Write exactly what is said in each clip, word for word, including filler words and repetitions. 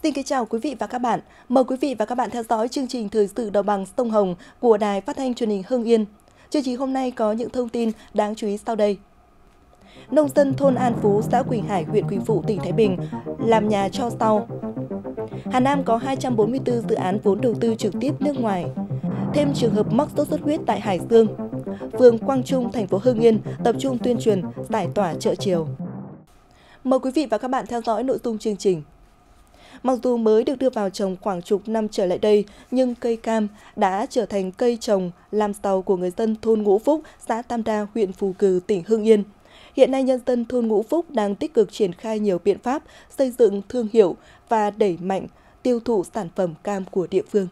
Xin kính chào quý vị và các bạn. Mời quý vị và các bạn theo dõi chương trình Thời sự Đồng bằng Sông Hồng của Đài Phát thanh Truyền hình Hưng Yên. Chương trình hôm nay có những thông tin đáng chú ý sau đây. Nông dân thôn An Phú, xã Quỳnh Hải, huyện Quỳnh Phụ, tỉnh Thái Bình làm nhà cho rau. Hà Nam có hai trăm bốn mươi tư dự án vốn đầu tư trực tiếp nước ngoài. Thêm trường hợp mắc sốt xuất huyết tại Hải Dương. Phường Quang Trung, thành phố Hưng Yên tập trung tuyên truyền giải tỏa chợ chiều. Mời quý vị và các bạn theo dõi nội dung chương trình. Mặc dù mới được đưa vào trồng khoảng chục năm trở lại đây, nhưng cây cam đã trở thành cây trồng làm giàu của người dân thôn Ngũ Phúc, xã Tam Đa, huyện Phù Cừ, tỉnh Hưng Yên. Hiện nay, nhân dân thôn Ngũ Phúc đang tích cực triển khai nhiều biện pháp xây dựng thương hiệu và đẩy mạnh tiêu thụ sản phẩm cam của địa phương.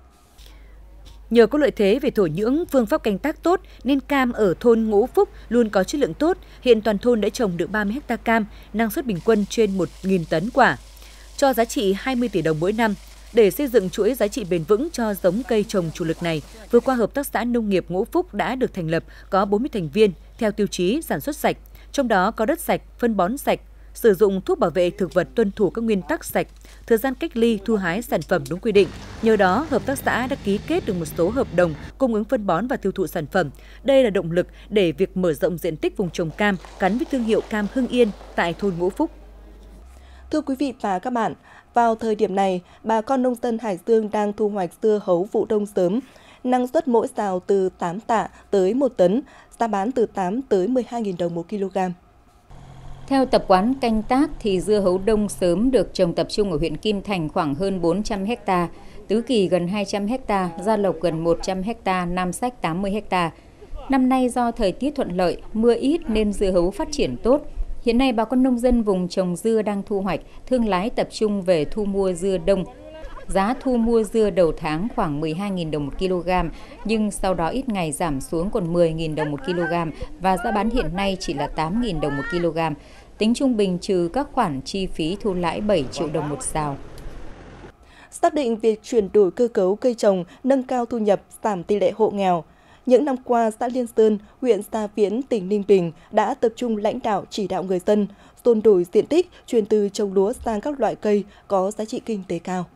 Nhờ có lợi thế về thổ nhưỡng, phương pháp canh tác tốt nên cam ở thôn Ngũ Phúc luôn có chất lượng tốt. Hiện toàn thôn đã trồng được ba mươi héc ta cam, năng suất bình quân trên một nghìn tấn quả, cho giá trị hai mươi tỷ đồng mỗi năm. Để xây dựng chuỗi giá trị bền vững cho giống cây trồng chủ lực này, vừa qua Hợp tác xã Nông nghiệp Ngũ Phúc đã được thành lập, có bốn mươi thành viên theo tiêu chí sản xuất sạch, trong đó có đất sạch, phân bón sạch, sử dụng thuốc bảo vệ thực vật tuân thủ các nguyên tắc sạch, thời gian cách ly thu hái sản phẩm đúng quy định. Nhờ đó, hợp tác xã đã ký kết được một số hợp đồng cung ứng phân bón và tiêu thụ sản phẩm. Đây là động lực để việc mở rộng diện tích vùng trồng cam gắn với thương hiệu cam Hưng Yên tại thôn Ngũ Phúc. Thưa quý vị và các bạn, vào thời điểm này, bà con nông dân Hải Dương đang thu hoạch dưa hấu vụ đông sớm. Năng suất mỗi sào từ tám tạ tới một tấn, giá bán từ tám tới mười hai nghìn đồng một kg. Theo tập quán canh tác thì dưa hấu đông sớm được trồng tập trung ở huyện Kim Thành khoảng hơn bốn trăm héc ta, Tứ Kỳ gần hai trăm héc ta, Gia Lộc gần một trăm héc ta, Nam Sách tám mươi héc ta. Năm nay do thời tiết thuận lợi, mưa ít nên dưa hấu phát triển tốt. Hiện nay bà con nông dân vùng trồng dưa đang thu hoạch, thương lái tập trung về thu mua dưa đông. Giá thu mua dưa đầu tháng khoảng mười hai nghìn đồng một kg, nhưng sau đó ít ngày giảm xuống còn mười nghìn đồng một kg và giá bán hiện nay chỉ là tám nghìn đồng một kg. Tính trung bình trừ các khoản chi phí thu lãi bảy triệu đồng một sào. Xác định việc chuyển đổi cơ cấu cây trồng, nâng cao thu nhập, giảm tỷ lệ hộ nghèo. Những năm qua, xã Liên Sơn, huyện Gia Viễn, tỉnh Ninh Bình đã tập trung lãnh đạo chỉ đạo người dân dồn đổi diện tích, chuyển từ trồng lúa sang các loại cây có giá trị kinh tế cao.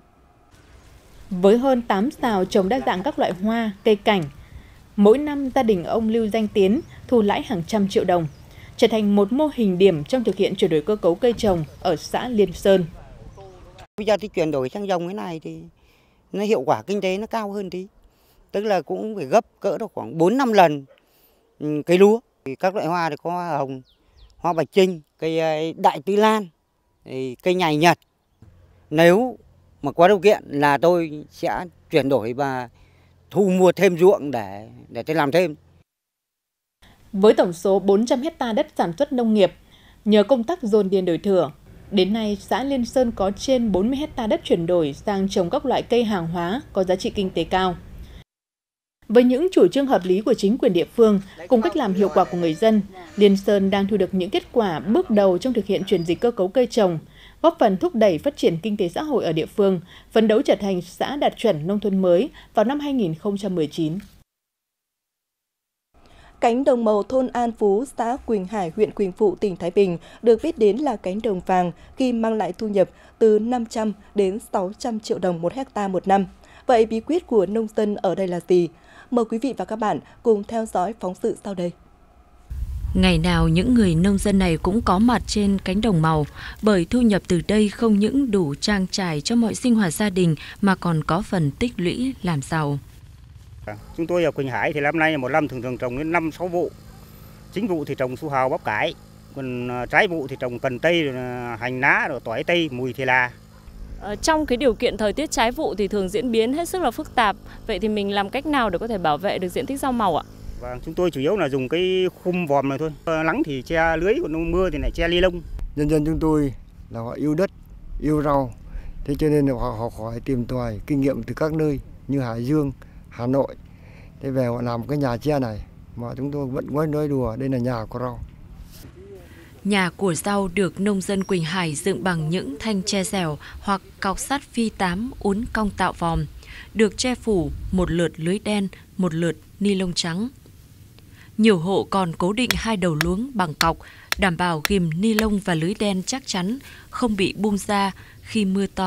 Với hơn tám sào trồng đa dạng các loại hoa, cây cảnh, mỗi năm gia đình ông Lưu Danh Tiến thu lãi hàng trăm triệu đồng, trở thành một mô hình điểm trong thực hiện chuyển đổi cơ cấu cây trồng ở xã Liên Sơn. Bây giờ thì chuyển đổi sang dòng cái này thì nó hiệu quả kinh tế nó cao hơn tí. Tức là cũng phải gấp cỡ được khoảng bốn năm lần cây lúa. Các loại hoa thì có hoa hồng, hoa bạch trinh, cây đại tứ lan, cây nhài nhật. Nếu mà có điều kiện là tôi sẽ chuyển đổi và thu mua thêm ruộng để để tôi làm thêm. Với tổng số bốn trăm héc ta đất sản xuất nông nghiệp, nhờ công tác dồn điền đổi thửa, đến nay xã Liên Sơn có trên bốn mươi héc ta đất chuyển đổi sang trồng các loại cây hàng hóa có giá trị kinh tế cao. Với những chủ trương hợp lý của chính quyền địa phương, cùng cách làm hiệu quả của người dân, Liên Sơn đang thu được những kết quả bước đầu trong thực hiện chuyển dịch cơ cấu cây trồng, góp phần thúc đẩy phát triển kinh tế xã hội ở địa phương, phấn đấu trở thành xã đạt chuẩn nông thôn mới vào năm hai nghìn không trăm mười chín. Cánh đồng màu thôn An Phú, xã Quỳnh Hải, huyện Quỳnh Phụ, tỉnh Thái Bình được biết đến là cánh đồng vàng khi mang lại thu nhập từ năm trăm đến sáu trăm triệu đồng một hecta một năm. Vậy bí quyết của nông dân ở đây là gì? Mời quý vị và các bạn cùng theo dõi phóng sự sau đây. Ngày nào những người nông dân này cũng có mặt trên cánh đồng màu, bởi thu nhập từ đây không những đủ trang trải cho mọi sinh hoạt gia đình mà còn có phần tích lũy làm giàu. Chúng tôi ở Quỳnh Hải thì năm nay một năm thường thường trồng đến năm sáu vụ. Chính vụ thì trồng su hào bắp cải, còn trái vụ thì trồng cần tây, hành lá, rồi tỏi tây, mùi thì là. Trong cái điều kiện thời tiết trái vụ thì thường diễn biến hết sức là phức tạp. Vậy thì mình làm cách nào để có thể bảo vệ được diện tích rau màu ạ? Vâng, chúng tôi chủ yếu là dùng cái khung vòm này thôi. Nắng thì che lưới, còn mưa thì lại che ni lông. Nhân dân chúng tôi là họ yêu đất, yêu rau. Thế cho nên là họ học hỏi tìm tòi kinh nghiệm từ các nơi như Hải Dương, Hà Nội. Thế về họ làm cái nhà tre này mà chúng tôi vẫn nói nói đùa đây là nhà của rau. Nhà của rau được nông dân Quỳnh Hải dựng bằng những thanh tre dẻo hoặc cọc sắt phi tám uốn cong tạo vòm, được che phủ một lượt lưới đen, một lượt ni lông trắng. Nhiều hộ còn cố định hai đầu luống bằng cọc, đảm bảo ghìm ni lông và lưới đen chắc chắn, không bị bung ra khi mưa to,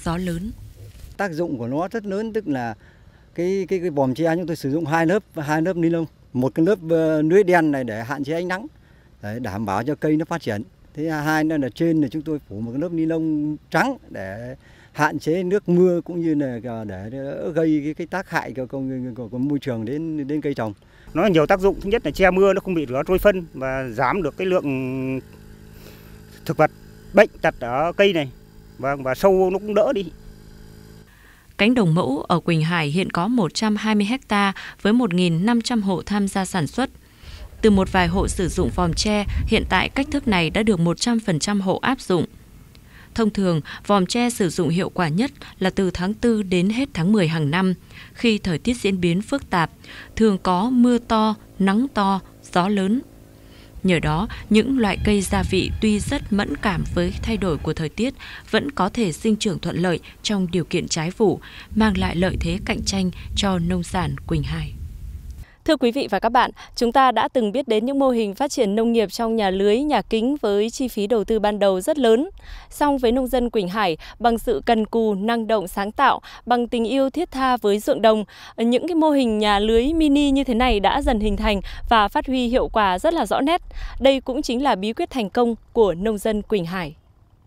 gió lớn. Tác dụng của nó rất lớn, tức là cái cái cái vòm tre chúng tôi sử dụng hai lớp hai lớp ni lông, một cái lớp lưới đen này để hạn chế ánh nắng, để đảm bảo cho cây nó phát triển. Thứ hai nữa là trên là chúng tôi phủ một cái lớp ni lông trắng để hạn chế nước mưa cũng như là để gây cái, cái tác hại của, của, của, của môi trường đến đến cây trồng. Nó nhiều tác dụng, thứ nhất là che mưa nó không bị rửa trôi phân và giảm được cái lượng thực vật bệnh tật ở cây này, và và sâu nó cũng đỡ đi. Cánh đồng mẫu ở Quỳnh Hải hiện có một trăm hai mươi ha với một nghìn năm trăm hộ tham gia sản xuất. Từ một vài hộ sử dụng vòm tre, hiện tại cách thức này đã được một trăm phần trăm hộ áp dụng. Thông thường, vòm tre sử dụng hiệu quả nhất là từ tháng tư đến hết tháng mười hàng năm, khi thời tiết diễn biến phức tạp, thường có mưa to, nắng to, gió lớn. Nhờ đó, những loại cây gia vị tuy rất mẫn cảm với thay đổi của thời tiết vẫn có thể sinh trưởng thuận lợi trong điều kiện trái vụ, mang lại lợi thế cạnh tranh cho nông sản Quỳnh Hải. Thưa quý vị và các bạn, chúng ta đã từng biết đến những mô hình phát triển nông nghiệp trong nhà lưới, nhà kính với chi phí đầu tư ban đầu rất lớn. Song với nông dân Quỳnh Hải, bằng sự cần cù, năng động, sáng tạo, bằng tình yêu thiết tha với ruộng đồng, những cái mô hình nhà lưới mini như thế này đã dần hình thành và phát huy hiệu quả rất là rõ nét. Đây cũng chính là bí quyết thành công của nông dân Quỳnh Hải.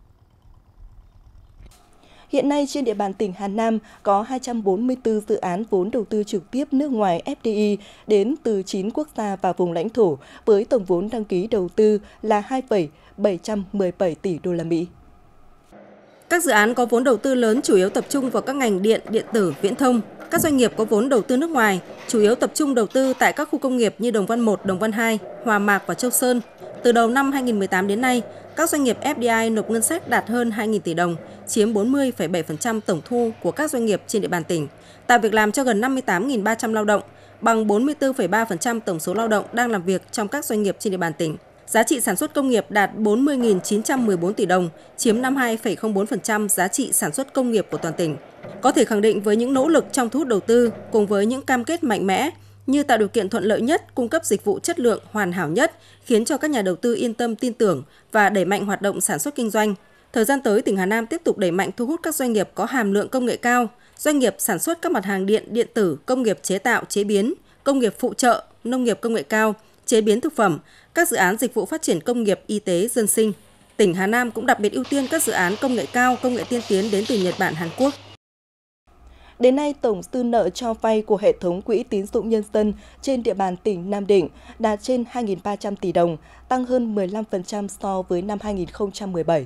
Hiện nay trên địa bàn tỉnh Hà Nam có hai trăm bốn mươi tư dự án vốn đầu tư trực tiếp nước ngoài F D I đến từ chín quốc gia và vùng lãnh thổ với tổng vốn đăng ký đầu tư là hai phẩy bảy trăm mười bảy tỷ đô la Mỹ. Các dự án có vốn đầu tư lớn chủ yếu tập trung vào các ngành điện, điện tử, viễn thông. Các doanh nghiệp có vốn đầu tư nước ngoài chủ yếu tập trung đầu tư tại các khu công nghiệp như Đồng Văn một, Đồng Văn hai, Hòa Mạc và Châu Sơn. Từ đầu năm hai nghìn không trăm mười tám đến nay, các doanh nghiệp F D I nộp ngân sách đạt hơn hai nghìn tỷ đồng, chiếm bốn mươi phẩy bảy phần trăm tổng thu của các doanh nghiệp trên địa bàn tỉnh, tạo việc làm cho gần năm mươi tám nghìn ba trăm lao động, bằng bốn mươi tư phẩy ba phần trăm tổng số lao động đang làm việc trong các doanh nghiệp trên địa bàn tỉnh. Giá trị sản xuất công nghiệp đạt bốn mươi nghìn chín trăm mười bốn tỷ đồng, chiếm năm mươi hai phẩy không bốn phần trăm giá trị sản xuất công nghiệp của toàn tỉnh. Có thể khẳng định với những nỗ lực trong thu hút đầu tư cùng với những cam kết mạnh mẽ như tạo điều kiện thuận lợi nhất, cung cấp dịch vụ chất lượng hoàn hảo nhất, khiến cho các nhà đầu tư yên tâm tin tưởng và đẩy mạnh hoạt động sản xuất kinh doanh. Thời gian tới, tỉnh Hà Nam tiếp tục đẩy mạnh thu hút các doanh nghiệp có hàm lượng công nghệ cao, doanh nghiệp sản xuất các mặt hàng điện, điện tử, công nghiệp chế tạo, chế biến, công nghiệp phụ trợ, nông nghiệp công nghệ cao, chế biến thực phẩm, các dự án dịch vụ phát triển công nghiệp, y tế, dân sinh. Tỉnh Hà Nam cũng đặc biệt ưu tiên các dự án công nghệ cao, công nghệ tiên tiến đến từ Nhật Bản, Hàn Quốc. Đến nay, tổng dư nợ cho vay của hệ thống quỹ tín dụng nhân dân trên địa bàn tỉnh Nam Định đạt trên hai nghìn ba trăm tỷ đồng, tăng hơn mười lăm phần trăm so với năm hai nghìn không trăm mười bảy.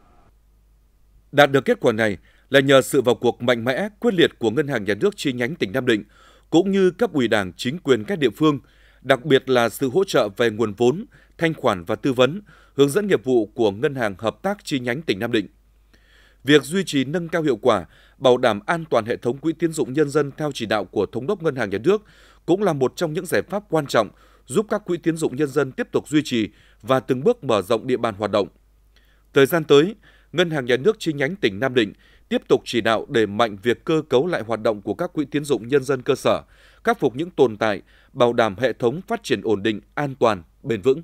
Đạt được kết quả này là nhờ sự vào cuộc mạnh mẽ, quyết liệt của Ngân hàng Nhà nước chi nhánh tỉnh Nam Định, cũng như cấp ủy Đảng, chính quyền các địa phương, đặc biệt là sự hỗ trợ về nguồn vốn, thanh khoản và tư vấn, hướng dẫn nghiệp vụ của Ngân hàng Hợp tác chi nhánh tỉnh Nam Định. Việc duy trì nâng cao hiệu quả, bảo đảm an toàn hệ thống quỹ tín dụng nhân dân theo chỉ đạo của Thống đốc Ngân hàng Nhà nước cũng là một trong những giải pháp quan trọng giúp các quỹ tín dụng nhân dân tiếp tục duy trì và từng bước mở rộng địa bàn hoạt động. Thời gian tới, Ngân hàng Nhà nước chi nhánh tỉnh Nam Định tiếp tục chỉ đạo đẩy mạnh việc cơ cấu lại hoạt động của các quỹ tín dụng nhân dân cơ sở, khắc phục những tồn tại, bảo đảm hệ thống phát triển ổn định, an toàn, bền vững.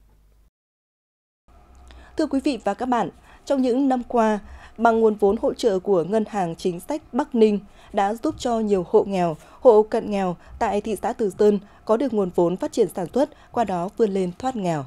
Thưa quý vị và các bạn, trong những năm qua, bằng nguồn vốn hỗ trợ của Ngân hàng Chính sách Bắc Ninh đã giúp cho nhiều hộ nghèo, hộ cận nghèo tại thị xã Từ Sơn có được nguồn vốn phát triển sản xuất, qua đó vươn lên thoát nghèo.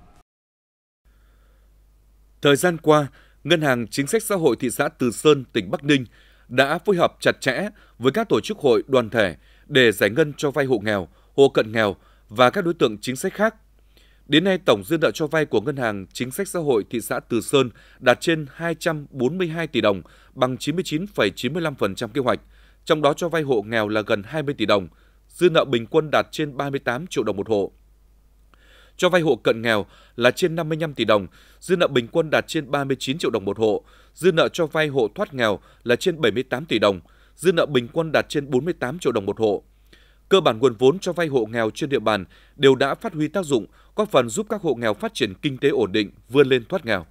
Thời gian qua, Ngân hàng Chính sách Xã hội thị xã Từ Sơn, tỉnh Bắc Ninh đã phối hợp chặt chẽ với các tổ chức hội đoàn thể để giải ngân cho vay hộ nghèo, hộ cận nghèo và các đối tượng chính sách khác. Đến nay, tổng dư nợ cho vay của Ngân hàng Chính sách Xã hội thị xã Từ Sơn đạt trên hai trăm bốn mươi hai tỷ đồng, bằng chín mươi chín phẩy chín mươi lăm phần trăm kế hoạch. Trong đó cho vay hộ nghèo là gần hai mươi tỷ đồng, dư nợ bình quân đạt trên ba mươi tám triệu đồng một hộ. Cho vay hộ cận nghèo là trên năm mươi lăm tỷ đồng, dư nợ bình quân đạt trên ba mươi chín triệu đồng một hộ. Dư nợ cho vay hộ thoát nghèo là trên bảy mươi tám tỷ đồng, dư nợ bình quân đạt trên bốn mươi tám triệu đồng một hộ. Cơ bản nguồn vốn cho vay hộ nghèo trên địa bàn đều đã phát huy tác dụng, góp phần giúp các hộ nghèo phát triển kinh tế ổn định, vươn lên thoát nghèo.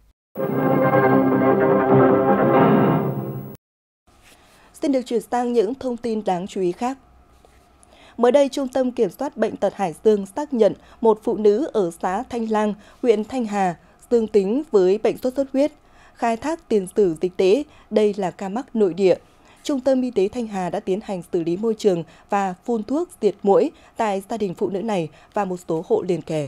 Xin được chuyển sang những thông tin đáng chú ý khác. Mới đây, Trung tâm Kiểm soát Bệnh tật Hải Dương xác nhận một phụ nữ ở xã Thanh Lang, huyện Thanh Hà dương tính với bệnh sốt xuất huyết. khai thác tiền sử dịch tễ, đây là ca mắc nội địa. Trung tâm Y tế Thanh Hà đã tiến hành xử lý môi trường và phun thuốc diệt muỗi tại gia đình phụ nữ này và một số hộ liền kề.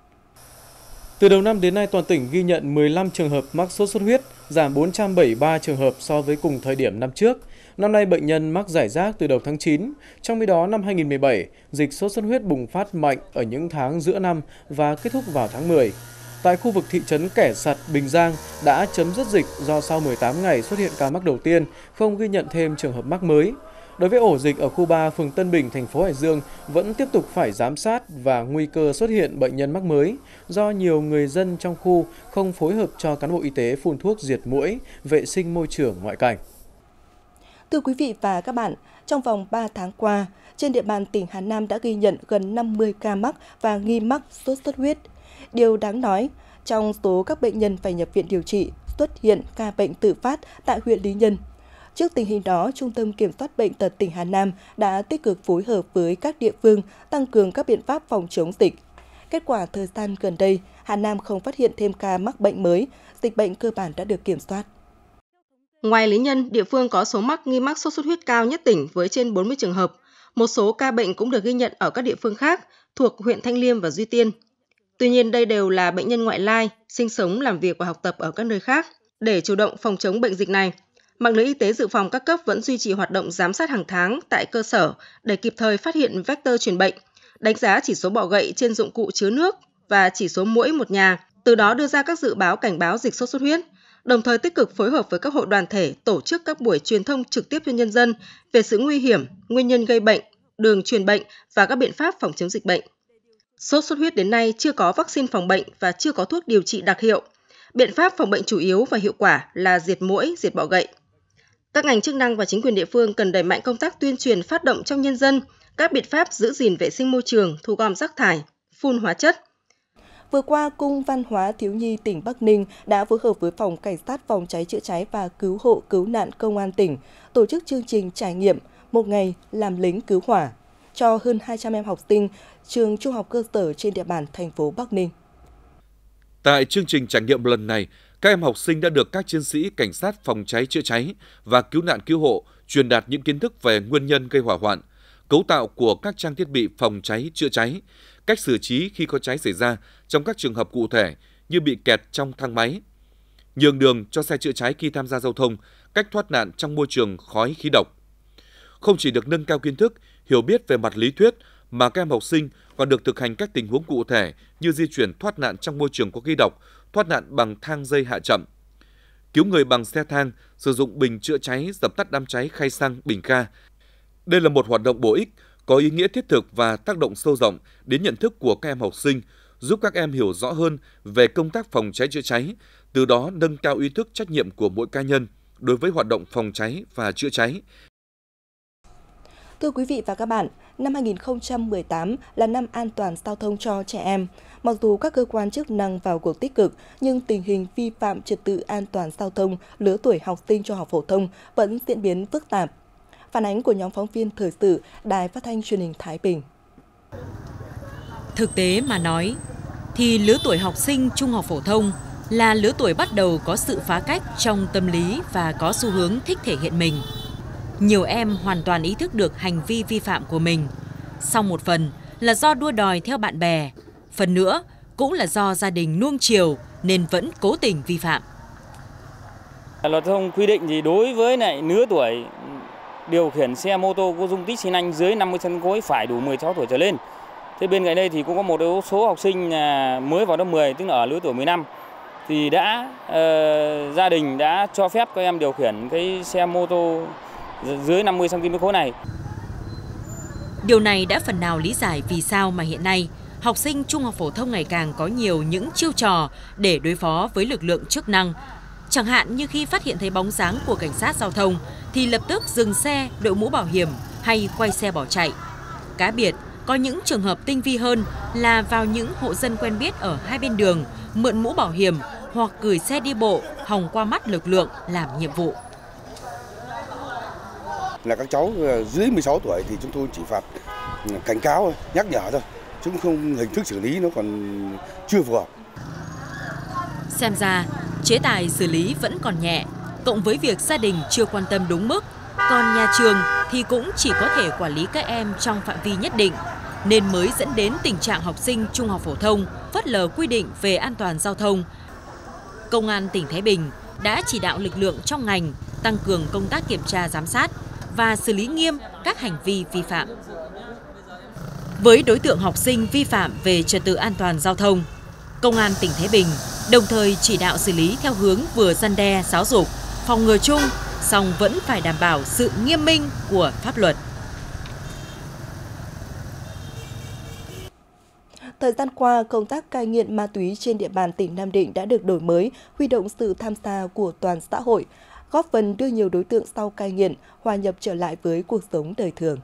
Từ đầu năm đến nay, toàn tỉnh ghi nhận mười lăm trường hợp mắc sốt xuất huyết, giảm bốn trăm bảy mươi ba trường hợp so với cùng thời điểm năm trước. Năm nay, bệnh nhân mắc rải rác từ đầu tháng chín. Trong khi đó, năm hai nghìn không trăm mười bảy, dịch sốt xuất huyết bùng phát mạnh ở những tháng giữa năm và kết thúc vào tháng mười. Tại khu vực thị trấn Kẻ Sặt, Bình Giang đã chấm dứt dịch do sau mười tám ngày xuất hiện ca mắc đầu tiên, không ghi nhận thêm trường hợp mắc mới. Đối với ổ dịch ở khu ba, phường Tân Bình, thành phố Hải Dương vẫn tiếp tục phải giám sát và nguy cơ xuất hiện bệnh nhân mắc mới do nhiều người dân trong khu không phối hợp cho cán bộ y tế phun thuốc diệt muỗi, vệ sinh môi trường ngoại cảnh. Thưa quý vị và các bạn, trong vòng ba tháng qua, trên địa bàn tỉnh Hà Nam đã ghi nhận gần năm mươi ca mắc và nghi mắc sốt xuất huyết. Điều đáng nói, trong số các bệnh nhân phải nhập viện điều trị, xuất hiện ca bệnh tự phát tại huyện Lý Nhân. Trước tình hình đó, Trung tâm Kiểm soát Bệnh tật tỉnh Hà Nam đã tích cực phối hợp với các địa phương tăng cường các biện pháp phòng chống dịch. Kết quả thời gian gần đây, Hà Nam không phát hiện thêm ca mắc bệnh mới, dịch bệnh cơ bản đã được kiểm soát. Ngoài Lý Nhân, địa phương có số mắc nghi mắc sốt xuất huyết cao nhất tỉnh với trên bốn mươi trường hợp. Một số ca bệnh cũng được ghi nhận ở các địa phương khác thuộc huyện Thanh Liêm và Duy Tiên. Tuy nhiên, đây đều là bệnh nhân ngoại lai, sinh sống, làm việc và học tập ở các nơi khác. Để chủ động phòng chống bệnh dịch này, mạng lưới y tế dự phòng các cấp vẫn duy trì hoạt động giám sát hàng tháng tại cơ sở để kịp thời phát hiện vector truyền bệnh, đánh giá chỉ số bọ gậy trên dụng cụ chứa nước và chỉ số muỗi một nhà, từ đó đưa ra các dự báo cảnh báo dịch sốt xuất huyết, đồng thời tích cực phối hợp với các hội đoàn thể tổ chức các buổi truyền thông trực tiếp cho nhân dân về sự nguy hiểm, nguyên nhân gây bệnh, đường truyền bệnh và các biện pháp phòng chống dịch bệnh. Sốt xuất huyết đến nay chưa có vaccine phòng bệnh và chưa có thuốc điều trị đặc hiệu. Biện pháp phòng bệnh chủ yếu và hiệu quả là diệt muỗi, diệt bọ gậy. Các ngành chức năng và chính quyền địa phương cần đẩy mạnh công tác tuyên truyền phát động trong nhân dân các biện pháp giữ gìn vệ sinh môi trường, thu gom rác thải, phun hóa chất. Vừa qua, Cung Văn hóa Thiếu nhi tỉnh Bắc Ninh đã phối hợp với Phòng Cảnh sát Phòng cháy chữa cháy và Cứu hộ Cứu nạn Công an tỉnh tổ chức chương trình trải nghiệm một ngày làm lính cứu hỏa cho hơn hai trăm em học sinh trường trung học cơ sở trên địa bàn thành phố Bắc Ninh. Tại chương trình trải nghiệm lần này, các em học sinh đã được các chiến sĩ cảnh sát phòng cháy chữa cháy và cứu nạn cứu hộ truyền đạt những kiến thức về nguyên nhân gây hỏa hoạn, cấu tạo của các trang thiết bị phòng cháy chữa cháy, cách xử trí khi có cháy xảy ra trong các trường hợp cụ thể như bị kẹt trong thang máy, nhường đường cho xe chữa cháy khi tham gia giao thông, cách thoát nạn trong môi trường khói khí độc. Không chỉ được nâng cao kiến thức, hiểu biết về mặt lý thuyết mà các em học sinh còn được thực hành các tình huống cụ thể như di chuyển thoát nạn trong môi trường có khí độc, thoát nạn bằng thang dây hạ chậm, cứu người bằng xe thang, sử dụng bình chữa cháy dập tắt đám cháy khay xăng, bình ga. Đây là một hoạt động bổ ích, có ý nghĩa thiết thực và tác động sâu rộng đến nhận thức của các em học sinh, giúp các em hiểu rõ hơn về công tác phòng cháy chữa cháy, từ đó nâng cao ý thức trách nhiệm của mỗi cá nhân đối với hoạt động phòng cháy và chữa cháy. Thưa quý vị và các bạn, năm hai nghìn không trăm mười tám là năm an toàn giao thông cho trẻ em. Mặc dù các cơ quan chức năng vào cuộc tích cực, nhưng tình hình vi phạm trật tự an toàn giao thông lứa tuổi học sinh trung học phổ thông vẫn diễn biến phức tạp. Phản ánh của nhóm phóng viên thời sự Đài Phát thanh Truyền hình Thái Bình. Thực tế mà nói, thì lứa tuổi học sinh trung học phổ thông là lứa tuổi bắt đầu có sự phá cách trong tâm lý và có xu hướng thích thể hiện mình. Nhiều em hoàn toàn ý thức được hành vi vi phạm của mình. Song một phần là do đua đòi theo bạn bè, phần nữa cũng là do gia đình nuông chiều nên vẫn cố tình vi phạm. Luật giao thông quy định thì đối với lại lứa tuổi điều khiển xe mô tô có dung tích xi lanh dưới năm mươi phân khối phải đủ mười sáu tuổi trở lên. Thế bên cạnh đây thì cũng có một số học sinh mới vào lớp mười, tức là ở lứa tuổi mười lăm, thì đã uh, gia đình đã cho phép các em điều khiển cái xe mô tô dưới năm mươi xăng ti mét khối này. Điều này đã phần nào lý giải vì sao mà hiện nay học sinh trung học phổ thông ngày càng có nhiều những chiêu trò để đối phó với lực lượng chức năng. Chẳng hạn như khi phát hiện thấy bóng dáng của cảnh sát giao thông thì lập tức dừng xe, đội mũ bảo hiểm hay quay xe bỏ chạy. Cá biệt, có những trường hợp tinh vi hơn là vào những hộ dân quen biết ở hai bên đường, mượn mũ bảo hiểm hoặc gửi xe đi bộ hòng qua mắt lực lượng làm nhiệm vụ. Là các cháu dưới mười sáu tuổi thì chúng tôi chỉ phạt cảnh cáo, nhắc nhở thôi, chứ không hình thức xử lý nó còn chưa phù hợp. Xem ra, Chế tài xử lý vẫn còn nhẹ, cộng với việc gia đình chưa quan tâm đúng mức, còn nhà trường thì cũng chỉ có thể quản lý các em trong phạm vi nhất định, nên mới dẫn đến tình trạng học sinh trung học phổ thông phớt lờ quy định về an toàn giao thông. Công an tỉnh Thái Bình đã chỉ đạo lực lượng trong ngành tăng cường công tác kiểm tra giám sát và xử lý nghiêm các hành vi vi phạm. Với đối tượng học sinh vi phạm về trật tự an toàn giao thông, Công an tỉnh Thái Bình đồng thời chỉ đạo xử lý theo hướng vừa răn đe, giáo dục, phòng ngừa chung, song vẫn phải đảm bảo sự nghiêm minh của pháp luật. Thời gian qua, công tác cai nghiện ma túy trên địa bàn tỉnh Nam Định đã được đổi mới, huy động sự tham gia của toàn xã hội, góp phần đưa nhiều đối tượng sau cai nghiện hòa nhập trở lại với cuộc sống đời thường.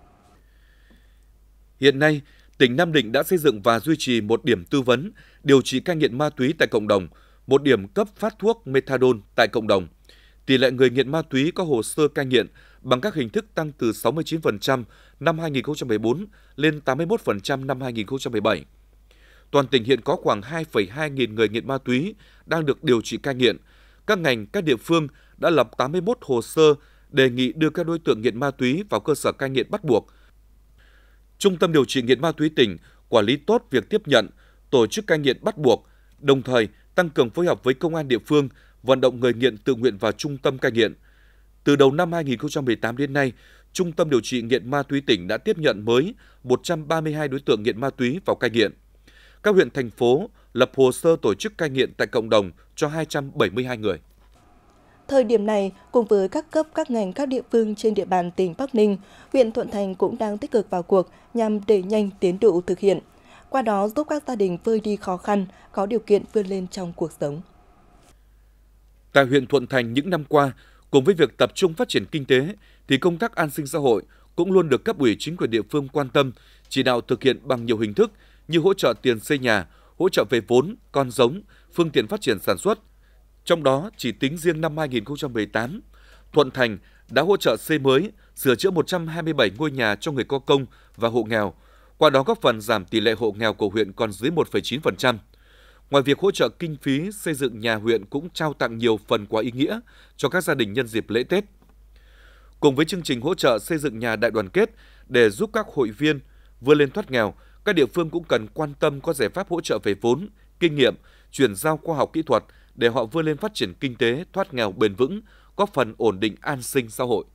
Hiện nay, tỉnh Nam Định đã xây dựng và duy trì một điểm tư vấn, điều trị cai nghiện ma túy tại cộng đồng, một điểm cấp phát thuốc methadone tại cộng đồng. Tỷ lệ người nghiện ma túy có hồ sơ cai nghiện bằng các hình thức tăng từ sáu mươi chín phần trăm năm hai nghìn không trăm mười bốn lên tám mươi mốt phần trăm năm hai nghìn không trăm mười bảy. Toàn tỉnh hiện có khoảng hai phẩy hai nghìn người nghiện ma túy đang được điều trị cai nghiện. Các ngành, các địa phương đã lập tám mươi mốt hồ sơ đề nghị đưa các đối tượng nghiện ma túy vào cơ sở cai nghiện bắt buộc. Trung tâm điều trị nghiện ma túy tỉnh quản lý tốt việc tiếp nhận, tổ chức cai nghiện bắt buộc, đồng thời tăng cường phối hợp với công an địa phương, vận động người nghiện tự nguyện vào trung tâm cai nghiện. Từ đầu năm hai nghìn không trăm mười tám đến nay, Trung tâm điều trị nghiện ma túy tỉnh đã tiếp nhận mới một trăm ba mươi hai đối tượng nghiện ma túy vào cai nghiện. Các huyện, thành phố lập hồ sơ tổ chức cai nghiện tại cộng đồng cho hai trăm bảy mươi hai người. Thời điểm này, cùng với các cấp, các ngành, các địa phương trên địa bàn tỉnh Bắc Ninh, huyện Thuận Thành cũng đang tích cực vào cuộc nhằm đẩy nhanh tiến độ thực hiện. Qua đó giúp các gia đình vơi đi khó khăn, có điều kiện vươn lên trong cuộc sống. Tại huyện Thuận Thành những năm qua, cùng với việc tập trung phát triển kinh tế, thì công tác an sinh xã hội cũng luôn được cấp ủy chính quyền địa phương quan tâm, chỉ đạo thực hiện bằng nhiều hình thức như hỗ trợ tiền xây nhà, hỗ trợ về vốn, con giống, phương tiện phát triển sản xuất. Trong đó, chỉ tính riêng năm hai nghìn không trăm mười tám, Thuận Thành đã hỗ trợ xây mới, sửa chữa một trăm hai mươi bảy ngôi nhà cho người có công và hộ nghèo, qua đó góp phần giảm tỷ lệ hộ nghèo của huyện còn dưới một phẩy chín phần trăm. Ngoài việc hỗ trợ kinh phí xây dựng nhà, huyện cũng trao tặng nhiều phần quà ý nghĩa cho các gia đình nhân dịp lễ Tết. Cùng với chương trình hỗ trợ xây dựng nhà đại đoàn kết để giúp các hội viên vươn lên thoát nghèo, các địa phương cũng cần quan tâm có giải pháp hỗ trợ về vốn, kinh nghiệm, chuyển giao khoa học kỹ thuật để họ vươn lên phát triển kinh tế, thoát nghèo bền vững, góp phần ổn định an sinh xã hội.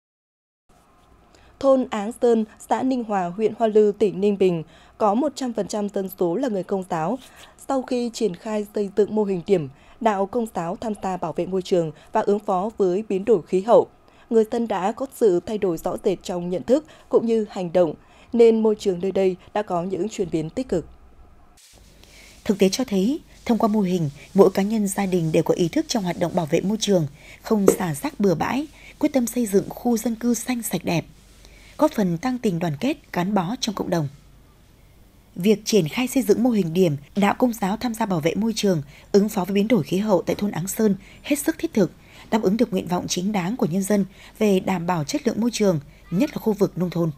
Thôn Áng Sơn, xã Ninh Hòa, huyện Hoa Lư, tỉnh Ninh Bình có một trăm phần trăm dân số là người Công giáo. Sau khi triển khai xây dựng mô hình điểm đạo Công giáo tham gia bảo vệ môi trường và ứng phó với biến đổi khí hậu, người dân đã có sự thay đổi rõ rệt trong nhận thức cũng như hành động, nên môi trường nơi đây đã có những chuyển biến tích cực. Thực tế cho thấy, thông qua mô hình, mỗi cá nhân, gia đình đều có ý thức trong hoạt động bảo vệ môi trường, không xả rác bừa bãi, quyết tâm xây dựng khu dân cư xanh sạch đẹp, góp phần tăng tình đoàn kết, gắn bó trong cộng đồng. Việc triển khai xây dựng mô hình điểm đạo Công giáo tham gia bảo vệ môi trường, ứng phó với biến đổi khí hậu tại thôn Áng Sơn hết sức thiết thực, đáp ứng được nguyện vọng chính đáng của nhân dân về đảm bảo chất lượng môi trường, nhất là khu vực nông thôn.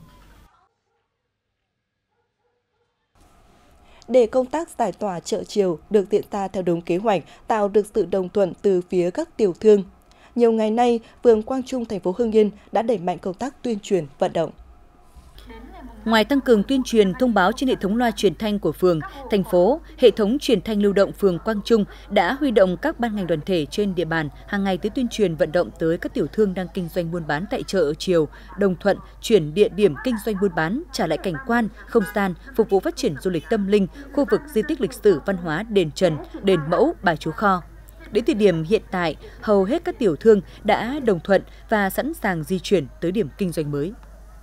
Để công tác giải tỏa chợ chiều được diễn ra theo đúng kế hoạch, tạo được sự đồng thuận từ phía các tiểu thương, nhiều ngày nay, phường Quang Trung, thành phố Hưng Yên đã đẩy mạnh công tác tuyên truyền, vận động. Ngoài tăng cường tuyên truyền, thông báo trên hệ thống loa truyền thanh của phường, thành phố, hệ thống truyền thanh lưu động phường Quang Trung đã huy động các ban ngành đoàn thể trên địa bàn hàng ngày tới tuyên truyền vận động tới các tiểu thương đang kinh doanh buôn bán tại chợ chiều, đồng thuận chuyển địa điểm kinh doanh buôn bán, trả lại cảnh quan, không gian, phục vụ phát triển du lịch tâm linh, khu vực di tích lịch sử văn hóa đền Trần, đền Mẫu, Bà Chúa Kho. Đến thời điểm hiện tại, hầu hết các tiểu thương đã đồng thuận và sẵn sàng di chuyển tới điểm kinh doanh mới.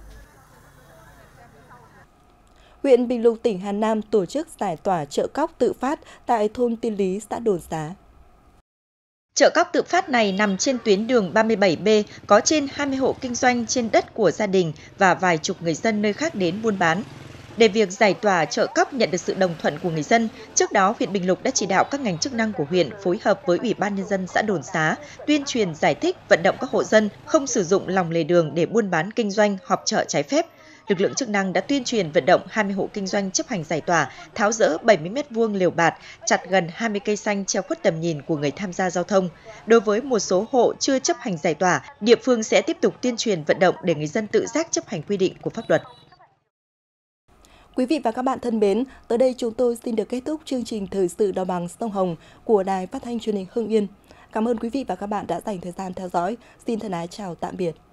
Huyện Bình Lục, tỉnh Hà Nam tổ chức giải tỏa chợ cóc tự phát tại thôn Tiên Lý, xã Đồn Xá. Chợ cóc tự phát này nằm trên tuyến đường ba mươi bảy B, có trên hai mươi hộ kinh doanh trên đất của gia đình và vài chục người dân nơi khác đến buôn bán. Để việc giải tỏa chợ cóc nhận được sự đồng thuận của người dân, trước đó huyện Bình Lục đã chỉ đạo các ngành chức năng của huyện phối hợp với Ủy ban Nhân dân xã Đồn Xá tuyên truyền, giải thích, vận động các hộ dân không sử dụng lòng lề đường để buôn bán kinh doanh, họp chợ trái phép. lực lượng chức năng đã tuyên truyền vận động hai mươi hộ kinh doanh chấp hành giải tỏa, tháo dỡ bảy mươi mét vuông lều bạt, chặt gần hai mươi cây xanh che khuất tầm nhìn của người tham gia giao thông. Đối với một số hộ chưa chấp hành giải tỏa, địa phương sẽ tiếp tục tuyên truyền vận động để người dân tự giác chấp hành quy định của pháp luật. Quý vị và các bạn thân mến, tới đây chúng tôi xin được kết thúc chương trình Thời sự Đồng bằng Sông Hồng của Đài Phát thanh Truyền hình Hưng Yên. Cảm ơn quý vị và các bạn đã dành thời gian theo dõi. Xin thân ái chào tạm biệt.